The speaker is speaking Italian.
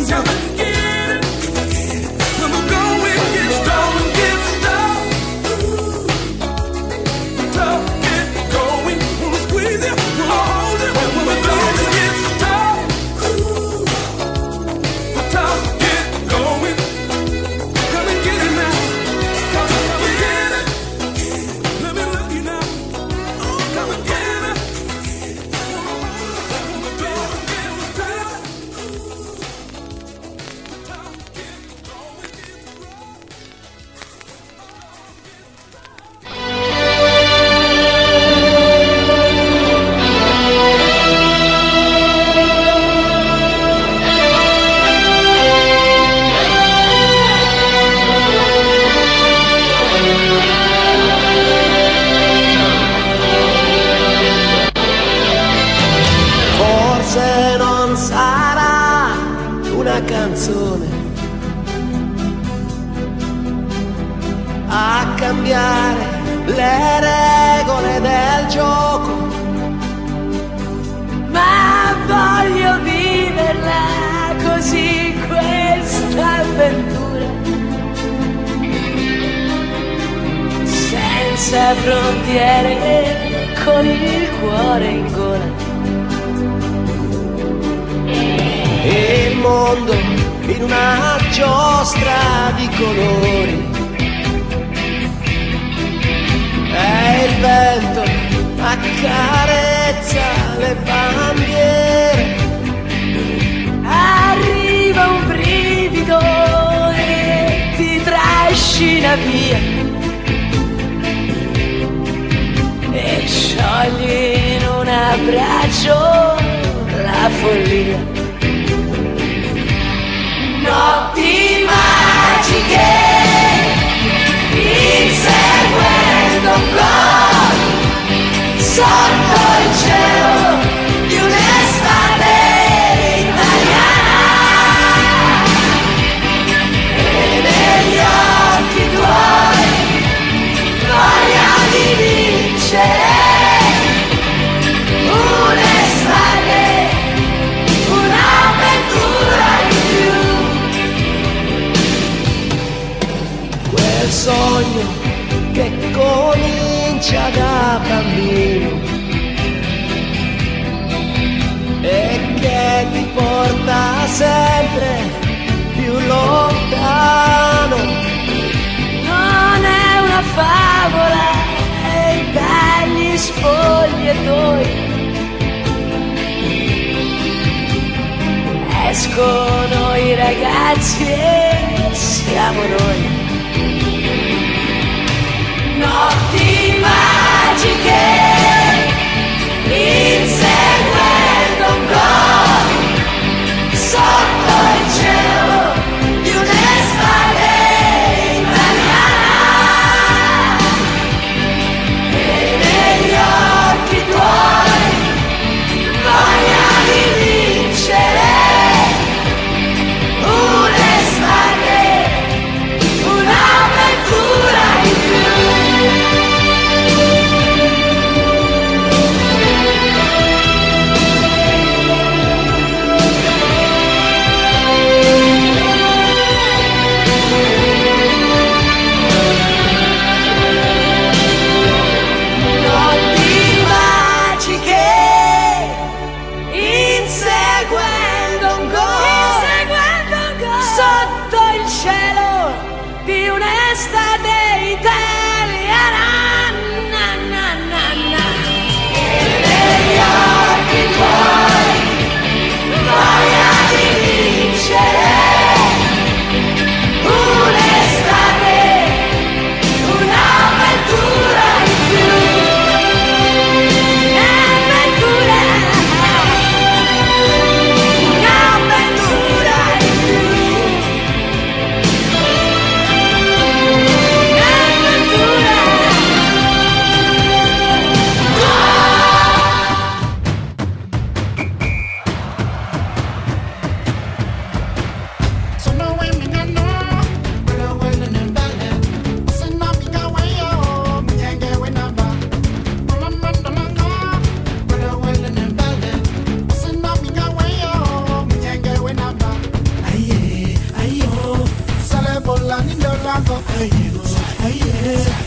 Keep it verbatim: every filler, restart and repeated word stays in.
canzone a cambiare le regole del gioco, ma voglio viverla così questa avventura, senza frontiere, con il cuore in gola. E il mondo in una giostra di colori, e il vento accarezza le bandiere, arriva un brivido e ti trascina via e sciogli in un abbraccio la follia. Notti magiche, inseguendo un gol, sotto il cielo di un'estate italiana, e negli occhi tuoi voglia di vincere un'estate, un'avventura in più. Quel sogno che comincia da bambino e che ti porta sempre più lontano, non è una favola e dagli spogliatoi escono i ragazzi e siamo noi. Notti magiche, inseguendo un gol, sotto il cielo di un'estate italiana, e negli occhi tuoi voglia di vincere un'estate, un'avventura in più. che